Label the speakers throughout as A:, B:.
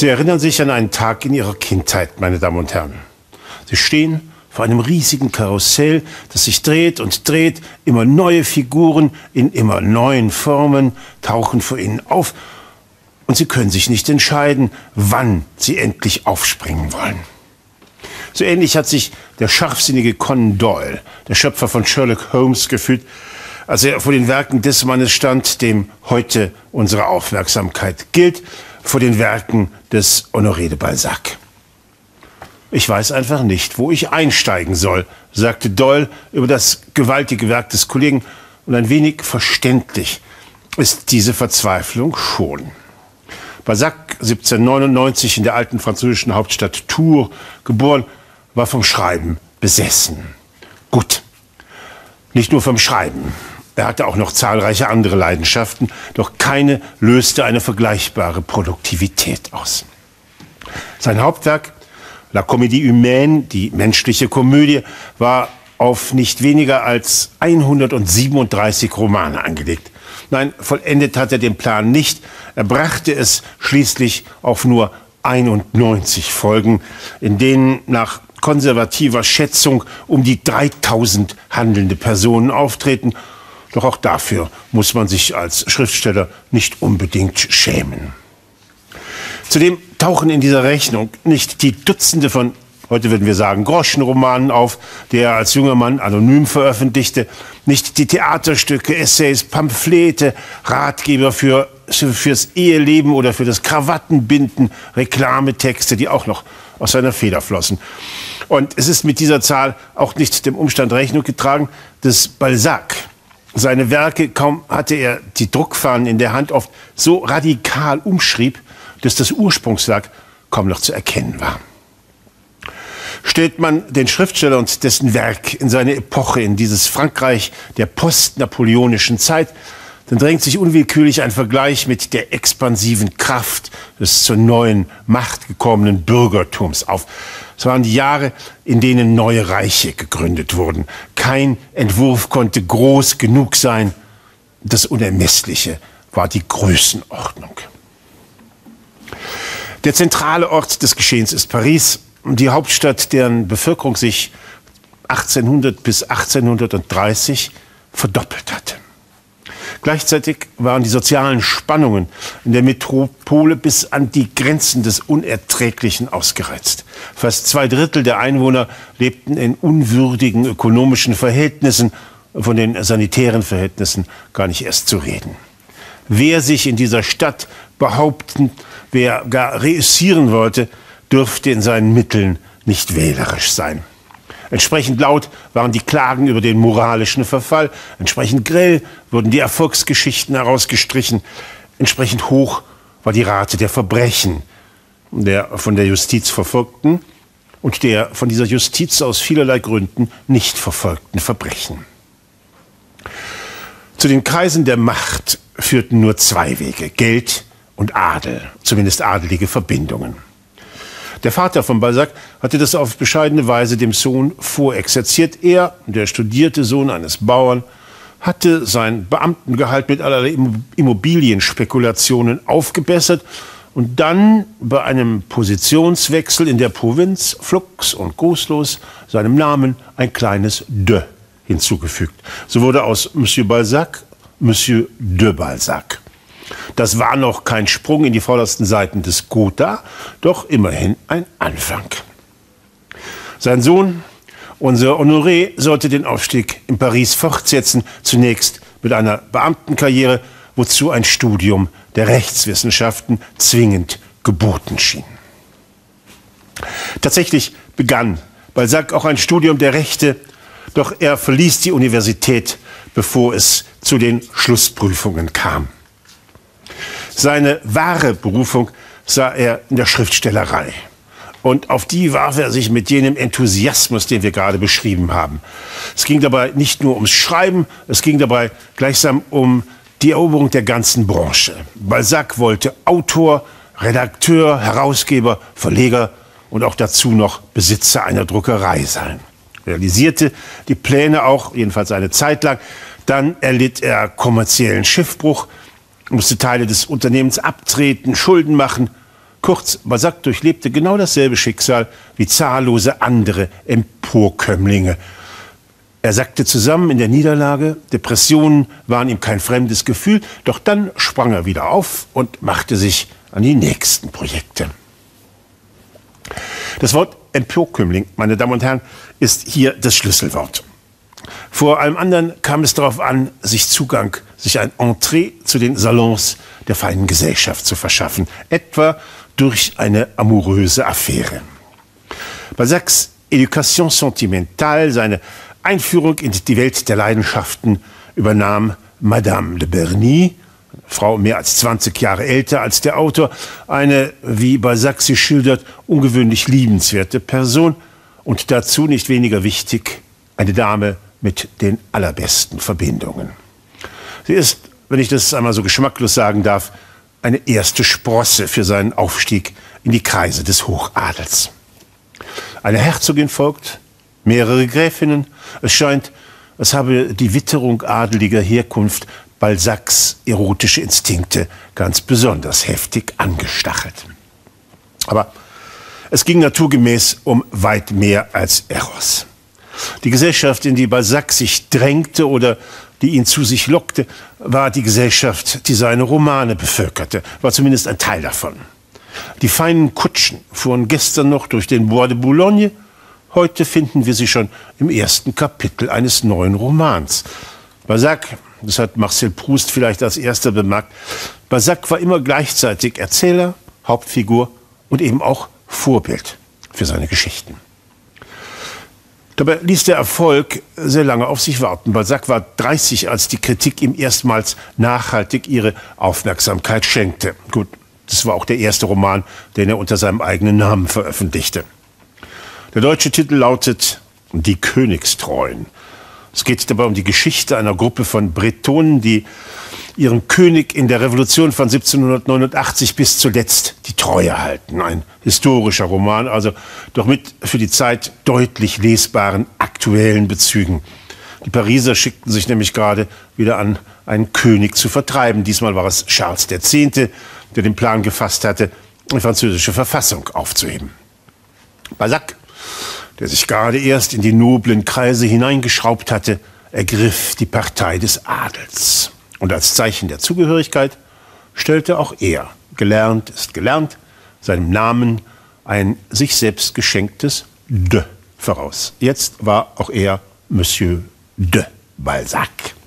A: Sie erinnern sich an einen Tag in Ihrer Kindheit, meine Damen und Herren. Sie stehen vor einem riesigen Karussell, das sich dreht und dreht. Immer neue Figuren in immer neuen Formen tauchen vor Ihnen auf. Und Sie können sich nicht entscheiden, wann Sie endlich aufspringen wollen. So ähnlich hat sich der scharfsinnige Conan Doyle, der Schöpfer von Sherlock Holmes, gefühlt, als er vor den Werken des Mannes stand, dem heute unsere Aufmerksamkeit gilt, vor den Werken des Honoré de Balzac. Ich weiß einfach nicht, wo ich einsteigen soll, sagte Doyle über das gewaltige Werk des Kollegen, und ein wenig verständlich ist diese Verzweiflung schon. Balzac, 1799 in der alten französischen Hauptstadt Tours geboren, war vom Schreiben besessen. Gut, nicht nur vom Schreiben. Er hatte auch noch zahlreiche andere Leidenschaften, doch keine löste eine vergleichbare Produktivität aus. Sein Hauptwerk, La Comédie Humaine, die menschliche Komödie, war auf nicht weniger als 137 Romane angelegt. Nein, vollendet hat er den Plan nicht. Er brachte es schließlich auf nur 91 Folgen, in denen nach konservativer Schätzung um die 3000 handelnde Personen auftreten. Doch auch dafür muss man sich als Schriftsteller nicht unbedingt schämen. Zudem tauchen in dieser Rechnung nicht die Dutzende von, heute würden wir sagen, Groschenromanen auf, die er als junger Mann anonym veröffentlichte, nicht die Theaterstücke, Essays, Pamphlete, Ratgeber fürs Eheleben oder für das Krawattenbinden, Reklametexte, die auch noch aus seiner Feder flossen. Und es ist mit dieser Zahl auch nicht dem Umstand Rechnung getragen, dass Balzac seine Werke, kaum hatte er die Druckfahnen in der Hand, oft so radikal umschrieb, dass das Ursprungswerk kaum noch zu erkennen war. Stellt man den Schriftsteller und dessen Werk in seine Epoche, in dieses Frankreich der postnapoleonischen Zeit, dann drängt sich unwillkürlich ein Vergleich mit der expansiven Kraft des zur neuen Macht gekommenen Bürgertums auf. Es waren die Jahre, in denen neue Reiche gegründet wurden. Kein Entwurf konnte groß genug sein. Das Unermessliche war die Größenordnung. Der zentrale Ort des Geschehens ist Paris, die Hauptstadt, deren Bevölkerung sich 1800 bis 1830 verdoppelt hatte. Gleichzeitig waren die sozialen Spannungen in der Metropole bis an die Grenzen des Unerträglichen ausgereizt. Fast 2/3 der Einwohner lebten in unwürdigen ökonomischen Verhältnissen, von den sanitären Verhältnissen gar nicht erst zu reden. Wer sich in dieser Stadt behaupten, wer gar reüssieren wollte, dürfte in seinen Mitteln nicht wählerisch sein. Entsprechend laut waren die Klagen über den moralischen Verfall, entsprechend grell wurden die Erfolgsgeschichten herausgestrichen, entsprechend hoch war die Rate der Verbrechen, der von der Justiz verfolgten und der von dieser Justiz aus vielerlei Gründen nicht verfolgten Verbrechen. Zu den Kreisen der Macht führten nur zwei Wege: Geld und Adel, zumindest adelige Verbindungen. Der Vater von Balzac hatte das auf bescheidene Weise dem Sohn vorexerziert. Er, der studierte Sohn eines Bauern, hatte sein Beamtengehalt mit allerlei Immobilienspekulationen aufgebessert und dann bei einem Positionswechsel in der Provinz flugs und grußlos seinem Namen ein kleines de hinzugefügt. So wurde aus Monsieur Balzac Monsieur de Balzac. Das war noch kein Sprung in die vordersten Seiten des Gotha, doch immerhin ein Anfang. Sein Sohn, unser Honoré, sollte den Aufstieg in Paris fortsetzen, zunächst mit einer Beamtenkarriere, wozu ein Studium der Rechtswissenschaften zwingend geboten schien. Tatsächlich begann Balzac auch ein Studium der Rechte, doch er verließ die Universität, bevor es zu den Schlussprüfungen kam. Seine wahre Berufung sah er in der Schriftstellerei. Und auf die warf er sich mit jenem Enthusiasmus, den wir gerade beschrieben haben. Es ging dabei nicht nur ums Schreiben, es ging dabei gleichsam um die Eroberung der ganzen Branche. Balzac wollte Autor, Redakteur, Herausgeber, Verleger und auch dazu noch Besitzer einer Druckerei sein. Realisierte die Pläne auch, jedenfalls eine Zeit lang. Dann erlitt er kommerziellen Schiffbruch, musste Teile des Unternehmens abtreten, Schulden machen. Kurz, Balzac durchlebte genau dasselbe Schicksal wie zahllose andere Emporkömmlinge. Er sackte zusammen in der Niederlage, Depressionen waren ihm kein fremdes Gefühl, doch dann sprang er wieder auf und machte sich an die nächsten Projekte. Das Wort Emporkömmling, meine Damen und Herren, ist hier das Schlüsselwort. Vor allem anderen kam es darauf an, sich ein Entree zu den Salons der feinen Gesellschaft zu verschaffen, etwa durch eine amouröse Affäre. Balzacs Éducation sentimentale, seine Einführung in die Welt der Leidenschaften, übernahm Madame de Berny, eine Frau mehr als 20 Jahre älter als der Autor, eine, wie Balzac sie schildert, ungewöhnlich liebenswerte Person und dazu nicht weniger wichtig, eine Dame mit den allerbesten Verbindungen. Sie ist, wenn ich das einmal so geschmacklos sagen darf, eine erste Sprosse für seinen Aufstieg in die Kreise des Hochadels. Eine Herzogin folgt, mehrere Gräfinnen. Es scheint, es habe die Witterung adeliger Herkunft Balzacs erotische Instinkte ganz besonders heftig angestachelt. Aber es ging naturgemäß um weit mehr als Eros. Die Gesellschaft, in die Balzac sich drängte oder die ihn zu sich lockte, war die Gesellschaft, die seine Romane bevölkerte, war zumindest ein Teil davon. Die feinen Kutschen fuhren gestern noch durch den Bois de Boulogne. Heute finden wir sie schon im ersten Kapitel eines neuen Romans. Balzac, das hat Marcel Proust vielleicht als erster bemerkt, Balzac war immer gleichzeitig Erzähler, Hauptfigur und eben auch Vorbild für seine Geschichten. Dabei ließ der Erfolg sehr lange auf sich warten. Balzac war 30, als die Kritik ihm erstmals nachhaltig ihre Aufmerksamkeit schenkte. Gut, das war auch der erste Roman, den er unter seinem eigenen Namen veröffentlichte. Der deutsche Titel lautet Die Königstreuen. Es geht dabei um die Geschichte einer Gruppe von Bretonen, die ihrem König in der Revolution von 1789 bis zuletzt die Treue halten. Ein historischer Roman, also doch mit für die Zeit deutlich lesbaren aktuellen Bezügen. Die Pariser schickten sich nämlich gerade wieder an, einen König zu vertreiben. Diesmal war es Charles X., der den Plan gefasst hatte, die französische Verfassung aufzuheben. Balzac, der sich gerade erst in die noblen Kreise hineingeschraubt hatte, ergriff die Partei des Adels. Und als Zeichen der Zugehörigkeit stellte auch er, gelernt ist gelernt, seinem Namen ein sich selbst geschenktes de voraus. Jetzt war auch er Monsieur de Balzac.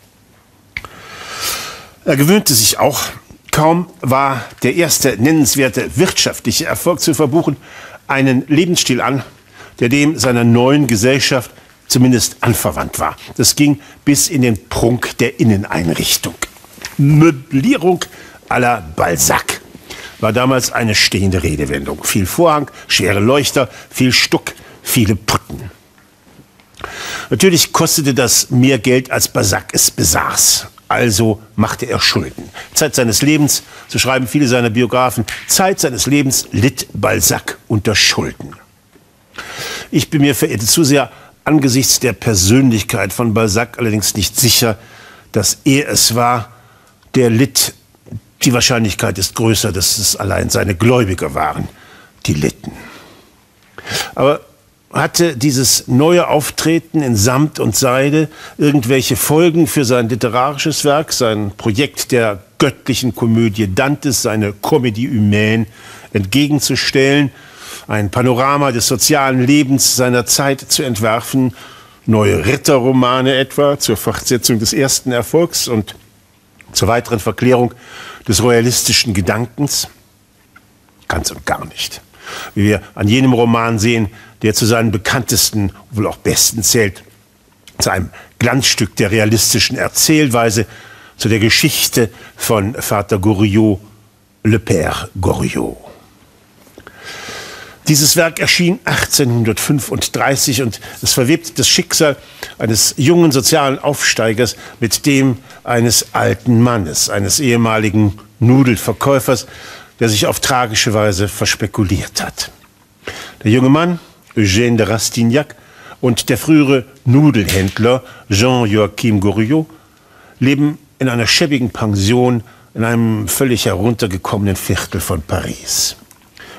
A: Er gewöhnte sich auch, kaum war der erste nennenswerte wirtschaftliche Erfolg zu verbuchen, einen Lebensstil an, der dem seiner neuen Gesellschaft zumindest anverwandt war. Das ging bis in den Prunk der Inneneinrichtung. Möblierung à la Balzac war damals eine stehende Redewendung. Viel Vorhang, schwere Leuchter, viel Stuck, viele Putten. Natürlich kostete das mehr Geld, als Balzac es besaß. Also machte er Schulden. Zeit seines Lebens, so schreiben viele seiner Biografen, Zeit seines Lebens litt Balzac unter Schulden. Ich bin mir, verehrte Zuseher, angesichts der Persönlichkeit von Balzac allerdings nicht sicher, dass er es war, der litt. Die Wahrscheinlichkeit ist größer, dass es allein seine Gläubiger waren, die litten. Aber hatte dieses neue Auftreten in Samt und Seide irgendwelche Folgen für sein literarisches Werk, sein Projekt der göttlichen Komödie Dantes, seine Comédie humaine entgegenzustellen, ein Panorama des sozialen Lebens seiner Zeit zu entwerfen, neue Ritterromane etwa zur Fortsetzung des ersten Erfolgs und zur weiteren Verklärung des royalistischen Gedankens? Ganz und gar nicht. Wie wir an jenem Roman sehen, der zu seinen bekanntesten, wohl auch besten zählt, zu einem Glanzstück der realistischen Erzählweise, zu der Geschichte von Vater Goriot, Le Père Goriot. Dieses Werk erschien 1835 und es verwebt das Schicksal eines jungen sozialen Aufsteigers mit dem eines alten Mannes, eines ehemaligen Nudelverkäufers, der sich auf tragische Weise verspekuliert hat. Der junge Mann, Eugène de Rastignac, und der frühere Nudelhändler Jean-Joachim Goriot leben in einer schäbigen Pension in einem völlig heruntergekommenen Viertel von Paris.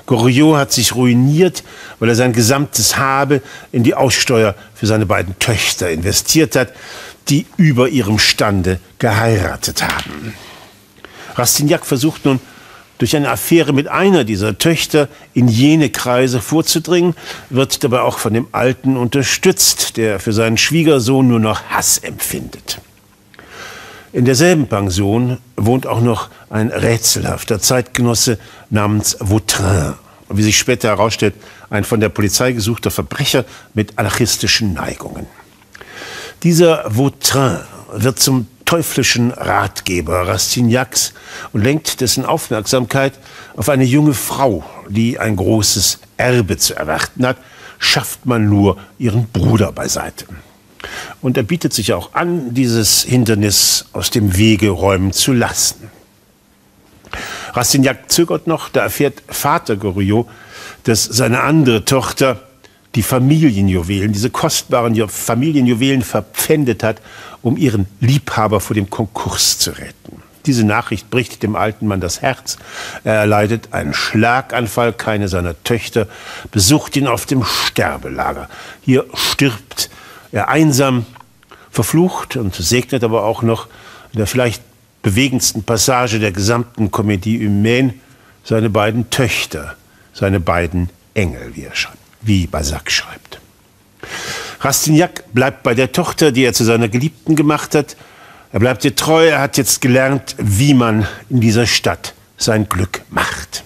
A: Goriot hat sich ruiniert, weil er sein gesamtes Habe in die Aussteuer für seine beiden Töchter investiert hat, die über ihrem Stande geheiratet haben. Rastignac versucht nun, durch eine Affäre mit einer dieser Töchter in jene Kreise vorzudringen, wird dabei auch von dem Alten unterstützt, der für seinen Schwiegersohn nur noch Hass empfindet. In derselben Pension wohnt auch noch ein rätselhafter Zeitgenosse namens Vautrin. Und wie sich später herausstellt, ein von der Polizei gesuchter Verbrecher mit anarchistischen Neigungen. Dieser Vautrin wird zum teuflischen Ratgeber Rastignacs und lenkt dessen Aufmerksamkeit auf eine junge Frau, die ein großes Erbe zu erwarten hat, schafft man nur ihren Bruder beiseite. Und er bietet sich auch an, dieses Hindernis aus dem Wege räumen zu lassen. Rastignac zögert noch, da erfährt Vater Goriot, dass seine andere Tochter die Familienjuwelen, diese kostbaren Familienjuwelen verpfändet hat, um ihren Liebhaber vor dem Konkurs zu retten. Diese Nachricht bricht dem alten Mann das Herz. Er erleidet einen Schlaganfall, keine seiner Töchter besucht ihn auf dem Sterbelager. Hier stirbt er einsam, verflucht und segnet aber auch noch in der vielleicht bewegendsten Passage der gesamten Comédie humaine seine beiden Töchter, seine beiden Engel, wie Balzac schreibt. Rastignac bleibt bei der Tochter, die er zu seiner Geliebten gemacht hat. Er bleibt ihr treu, er hat jetzt gelernt, wie man in dieser Stadt sein Glück macht.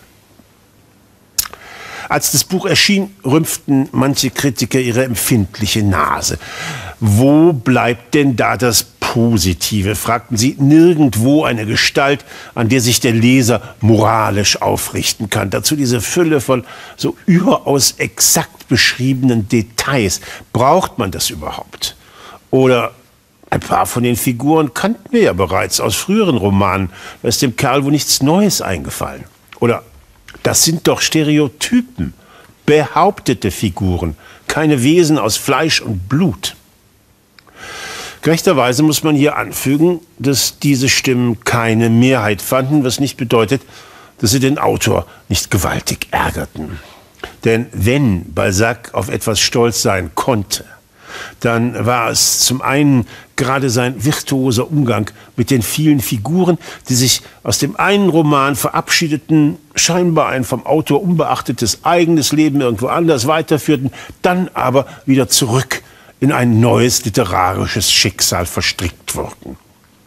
A: Als das Buch erschien, rümpften manche Kritiker ihre empfindliche Nase. Wo bleibt denn da das Positive, fragten sie. Nirgendwo eine Gestalt, an der sich der Leser moralisch aufrichten kann. Dazu diese Fülle von so überaus exakt beschriebenen Details. Braucht man das überhaupt? Oder ein paar von den Figuren kannten wir ja bereits aus früheren Romanen. Da ist dem Kerl wohl nichts Neues eingefallen. Oder das sind doch Stereotypen, behauptete Figuren, keine Wesen aus Fleisch und Blut. Gerechterweise muss man hier anfügen, dass diese Stimmen keine Mehrheit fanden, was nicht bedeutet, dass sie den Autor nicht gewaltig ärgerten. Denn wenn Balzac auf etwas stolz sein konnte, dann war es zum einen gerade sein virtuoser Umgang mit den vielen Figuren, die sich aus dem einen Roman verabschiedeten, scheinbar ein vom Autor unbeachtetes eigenes Leben irgendwo anders weiterführten, dann aber wieder zurück in ein neues literarisches Schicksal verstrickt wurden.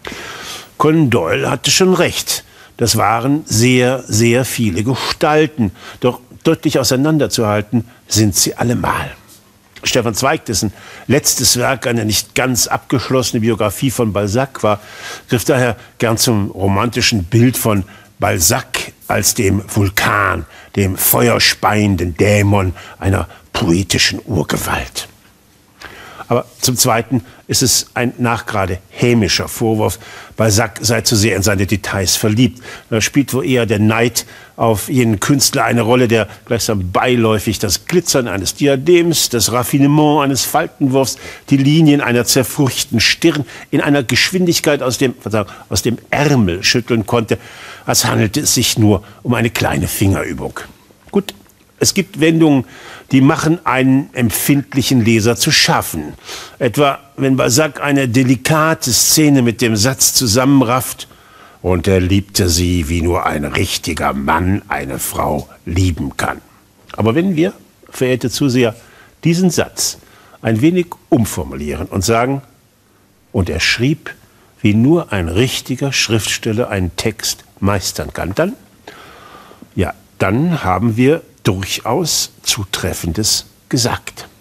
A: Conan Doyle hatte schon recht. Das waren sehr, sehr viele Gestalten. Doch deutlich auseinanderzuhalten sind sie allemal. Stefan Zweig, dessen letztes Werk eine nicht ganz abgeschlossene Biografie von Balzac war, griff daher gern zum romantischen Bild von Balzac als dem Vulkan, dem feuerspeienden Dämon einer poetischen Urgewalt. Aber zum Zweiten ist es ein nachgerade hämischer Vorwurf, Balzac sei zu sehr in seine Details verliebt. Da spielt wohl eher der Neid auf jenen Künstler eine Rolle, der gleichsam beiläufig das Glitzern eines Diadems, das Raffinement eines Faltenwurfs, die Linien einer zerfurchten Stirn in einer Geschwindigkeit aus dem Ärmel schütteln konnte, als handelte es sich nur um eine kleine Fingerübung. Gut, es gibt Wendungen, die machen einen empfindlichen Leser zu schaffen. Etwa, wenn Balzac eine delikate Szene mit dem Satz zusammenrafft: Und er liebte sie, wie nur ein richtiger Mann eine Frau lieben kann. Aber wenn wir, verehrte Zuseher, diesen Satz ein wenig umformulieren und sagen: Und er schrieb, wie nur ein richtiger Schriftsteller einen Text meistern kann, dann haben wir durchaus Zutreffendes gesagt.